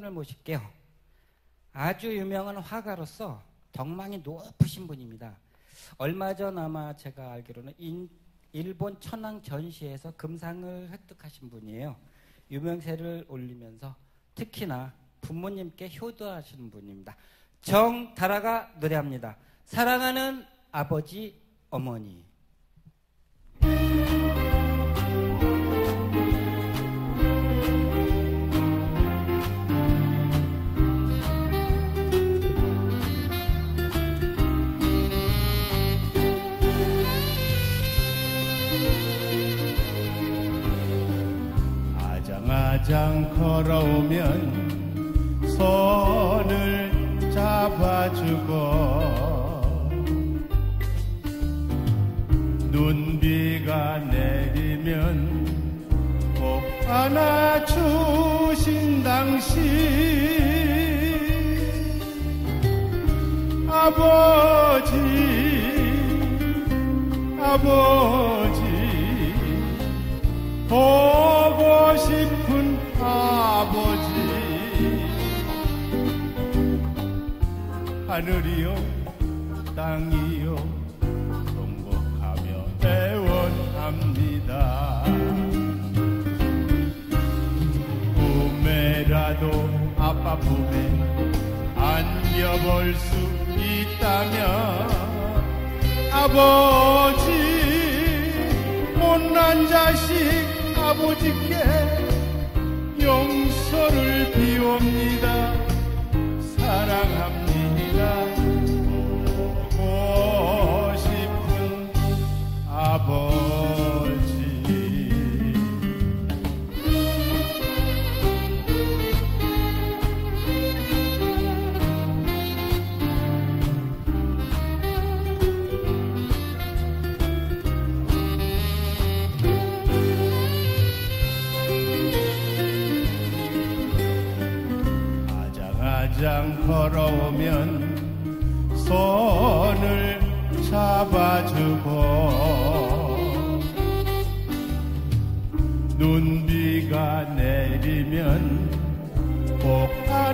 분을 모실게요. 아주 유명한 화가로서 덕망이 높으신 분입니다. 얼마 전 아마 제가 알기로는 일본 천황 전시에서 금상을 획득하신 분이에요. 유명세를 올리면서 특히나 부모님께 효도하시는 분입니다. 정다라가 노래합니다. 사랑하는 아버지, 어머니. 아장아장 걸어오면 손을 잡아주고 눈비가 내리면 꼭 안아주신 당신 아버지 보고 싶은 아버지 하늘이요 땅이요 통곡하며 애원합니다. 꿈에라도 아빠 품에 안겨볼 수 있다면 아버지 못난 자식 아버지께 용서를 비웁니다. 사랑합니다. 보고 싶은 아버지. 아장 걸어오면 손을 잡아주고 눈비가 내리면 꼭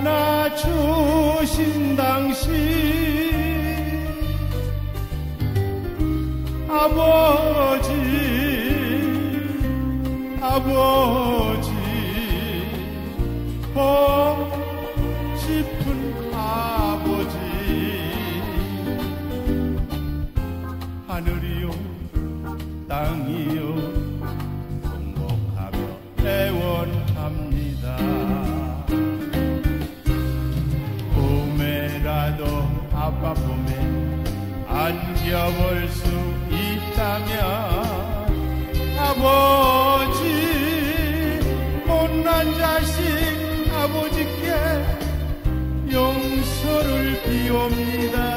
안아주신 당신 아버지 싶은 아버지 하늘이요 땅이요 통곡하며 애원합니다. 꿈에라도 아빠 품에 안겨볼 수 있다면 아버지 못난 자식 아버지께 용서를 비웁니다.